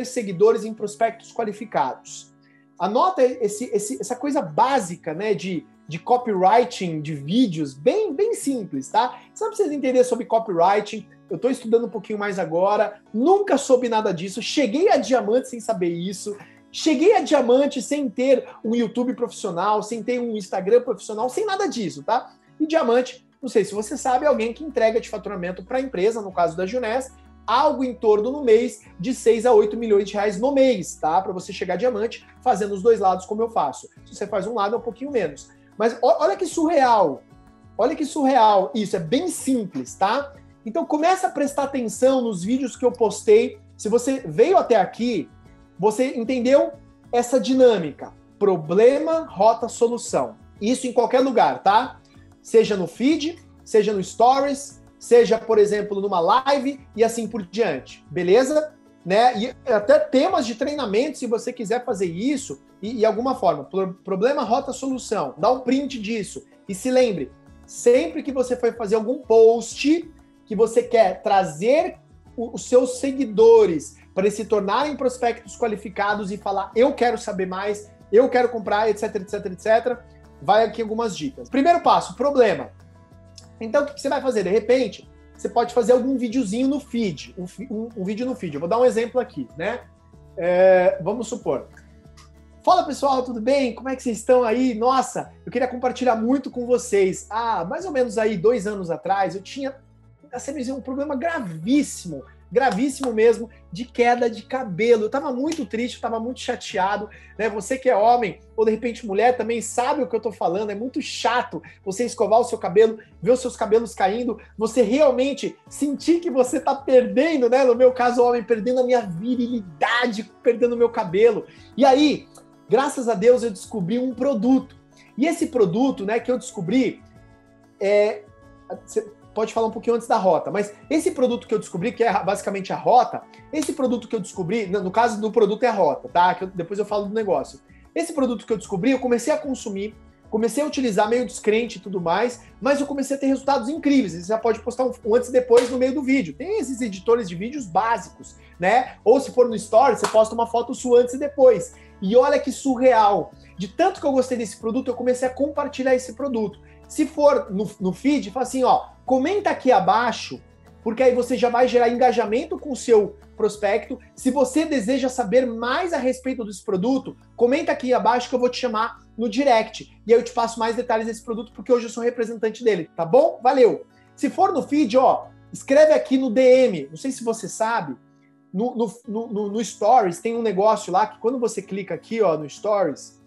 seguidores em prospectos qualificados. Anota essa coisa básica, né, de copywriting, de vídeos, bem simples, tá? Só pra vocês entenderem sobre copywriting, eu tô estudando um pouquinho mais agora, nunca soube nada disso, cheguei a diamante sem saber isso, cheguei a diamante sem ter um YouTube profissional, sem ter um Instagram profissional, sem nada disso, tá? E diamante, não sei se você sabe, é alguém que entrega de faturamento para a empresa, no caso da Juness, algo em torno no mês de 6 a 8 milhões de reais no mês, tá? Para você chegar a diamante, fazendo os dois lados como eu faço. Se você faz um lado, é um pouquinho menos. Mas olha que surreal. Olha que surreal. Isso é bem simples, tá? Então começa a prestar atenção nos vídeos que eu postei. Se você veio até aqui, você entendeu essa dinâmica. Problema, rota, solução. Isso em qualquer lugar, tá? Seja no feed, seja no stories, seja, por exemplo, numa live e assim por diante, beleza? Né? E até temas de treinamento, se você quiser fazer isso, e alguma forma, problema, rota, solução, dá um print disso. E se lembre, sempre que você for fazer algum post que você quer trazer os seus seguidores para eles se tornarem prospectos qualificados e falar, eu quero saber mais, eu quero comprar, etc, etc, etc, vai aqui algumas dicas. Primeiro passo, problema. Então, o que você vai fazer? De repente, você pode fazer algum videozinho no feed, um vídeo no feed. Eu vou dar um exemplo aqui, né? Vamos supor. Fala, pessoal, tudo bem? Como é que vocês estão aí? Nossa, eu queria compartilhar muito com vocês. Mais ou menos aí 2 anos atrás, eu tinha um problema gravíssimo mesmo, de queda de cabelo. Eu tava muito triste, eu tava muito chateado, né? Você que é homem, ou de repente mulher, também sabe o que eu tô falando, é muito chato você escovar o seu cabelo, ver os seus cabelos caindo, você realmente sentir que você tá perdendo, né? No meu caso, homem, perdendo a minha virilidade, perdendo o meu cabelo. E aí, graças a Deus, eu descobri um produto. E esse produto, né, que eu descobri, você pode falar um pouquinho antes da rota, mas esse produto que eu descobri, que é basicamente a rota, esse produto que eu descobri, no caso do produto é a rota, tá? Depois eu falo do negócio. Esse produto que eu descobri, eu comecei a consumir, comecei a utilizar meio descrente e tudo mais, mas eu comecei a ter resultados incríveis. Você já pode postar um antes e depois no meio do vídeo. Tem esses editores de vídeos básicos, né? Ou se for no Story, você posta uma foto sua antes e depois. E olha que surreal. De tanto que eu gostei desse produto, eu comecei a compartilhar esse produto. Se for no feed, fala assim, ó, comenta aqui abaixo, porque aí você já vai gerar engajamento com o seu prospecto. Se você deseja saber mais a respeito desse produto, comenta aqui abaixo que eu vou te chamar no direct. E aí eu te passo mais detalhes desse produto, porque hoje eu sou representante dele, tá bom? Valeu! Se for no feed, ó, escreve aqui no DM. Não sei se você sabe, no Stories tem um negócio lá que quando você clica aqui, ó, no Stories,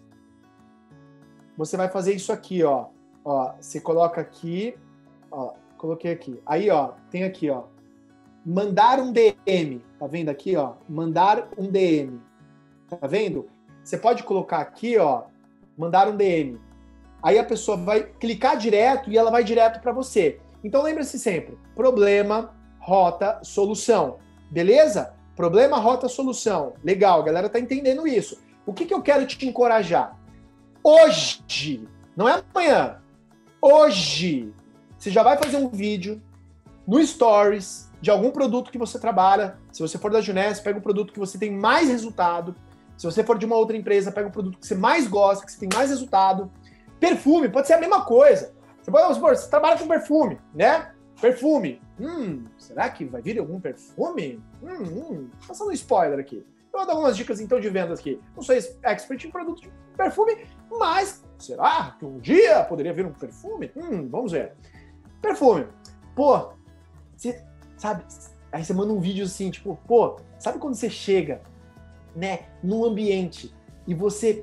você vai fazer isso aqui, ó. Ó, você coloca aqui, ó, coloquei aqui. Aí, ó, tem aqui, ó, mandar um DM. Tá vendo aqui, ó? Mandar um DM. Tá vendo? Você pode colocar aqui, ó, mandar um DM. Aí a pessoa vai clicar direto e ela vai direto para você. Então lembre-se sempre, problema, rota, solução. Beleza? Problema, rota, solução. Legal, a galera tá entendendo isso. O que eu quero te encorajar? Hoje, não é amanhã, hoje, você já vai fazer um vídeo no Stories de algum produto que você trabalha. Se você for da Juness, pega um produto que você tem mais resultado. Se você for de uma outra empresa, pega um produto que você mais gosta, que você tem mais resultado. Perfume, pode ser a mesma coisa. Você trabalha com perfume, né? Perfume. Será que vai vir algum perfume? Passando um spoiler aqui. Eu vou dar algumas dicas, então, de vendas aqui. Não sou expert em produto de perfume, mas será que um dia poderia vir um perfume? Vamos ver. Perfume. Pô, você sabe... Aí você manda um vídeo assim, tipo, pô, sabe quando você chega, né, num ambiente e você,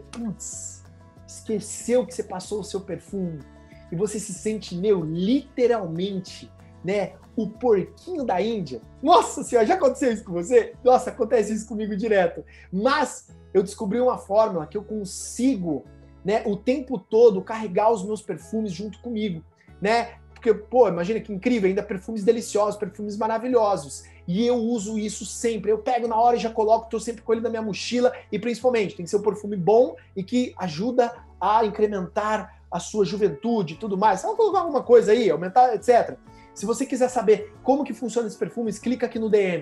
esqueceu que você passou o seu perfume e você se sente, literalmente, né, o porquinho da Índia. Nossa senhora, já aconteceu isso com você? Nossa, acontece isso comigo direto. Mas eu descobri uma fórmula que eu consigo, né, o tempo todo carregar os meus perfumes junto comigo, né? Porque, pô, imagina que incrível, ainda perfumes deliciosos, perfumes maravilhosos. E eu uso isso sempre. Eu pego na hora e já coloco, tô sempre com ele na minha mochila. E principalmente, tem que ser um perfume bom e que ajuda a incrementar a sua juventude e tudo mais. Você vai colocar alguma coisa aí, aumentar, etc. Se você quiser saber como que funciona esses perfumes, clica aqui no DM,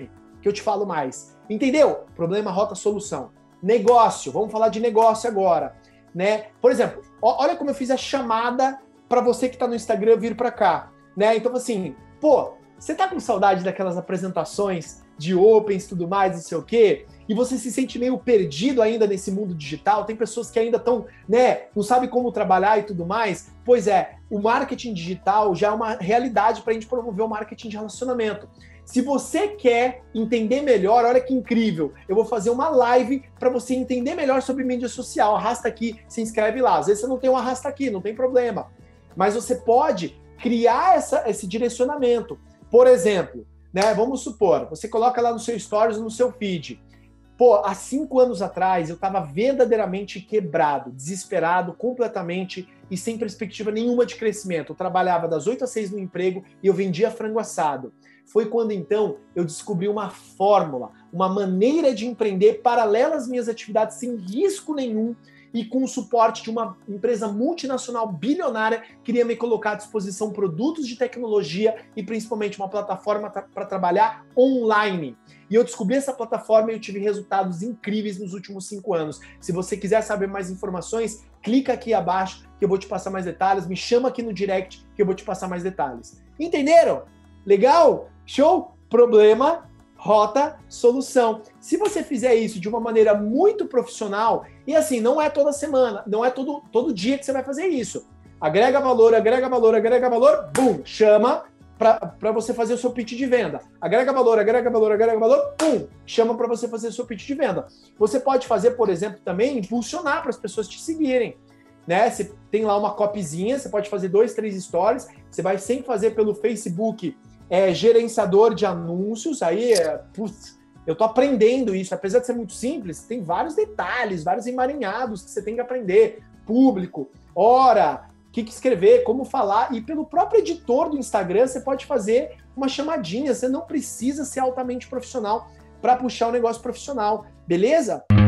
que eu te falo mais. Entendeu? Problema, rota, solução. Negócio, vamos falar de negócio agora, né? Por exemplo, olha como eu fiz a chamada para você que está no Instagram vir para cá, né? Então, assim, pô, você tá com saudade daquelas apresentações de opens e tudo mais, não sei o quê, e você se sente meio perdido ainda nesse mundo digital? Tem pessoas que ainda estão, né, não sabem como trabalhar e tudo mais? Pois é, o marketing digital já é uma realidade para a gente promover o marketing de relacionamento. Se você quer entender melhor, olha que incrível, eu vou fazer uma live para você entender melhor sobre mídia social. Arrasta aqui, se inscreve lá. Às vezes você não tem um arrasta aqui, não tem problema. Mas você pode criar esse direcionamento. Por exemplo, né, vamos supor, você coloca lá no seu stories, no seu feed. Pô, há 5 anos atrás eu estava verdadeiramente quebrado, desesperado, completamente e sem perspectiva nenhuma de crescimento. Eu trabalhava das 8 às 6 no emprego e eu vendia frango assado. Foi quando, então, eu descobri uma fórmula, uma maneira de empreender paralela às minhas atividades sem risco nenhum e com o suporte de uma empresa multinacional bilionária que iria me colocar à disposição produtos de tecnologia e principalmente uma plataforma para trabalhar online. E eu descobri essa plataforma e eu tive resultados incríveis nos últimos 5 anos. Se você quiser saber mais informações, clica aqui abaixo que eu vou te passar mais detalhes, me chama aqui no direct que eu vou te passar mais detalhes. Entenderam? Legal? Show? Problema, rota, solução. Se você fizer isso de uma maneira muito profissional, e assim, não é toda semana, não é todo dia que você vai fazer isso. Agrega valor, agrega valor, agrega valor, bum, chama para você fazer o seu pitch de venda. Agrega valor, agrega valor, agrega valor, pum, chama para você fazer o seu pitch de venda. Você pode fazer, por exemplo, também impulsionar para as pessoas te seguirem. Né? Você tem lá uma copyzinha, você pode fazer 2, 3 stories, você vai sempre fazer pelo Facebook, gerenciador de anúncios, aí, putz, eu tô aprendendo isso, apesar de ser muito simples, tem vários detalhes, vários emaranhados que você tem que aprender, público, hora, o que escrever, como falar, e pelo próprio editor do Instagram você pode fazer uma chamadinha, você não precisa ser altamente profissional para puxar o negócio profissional, beleza?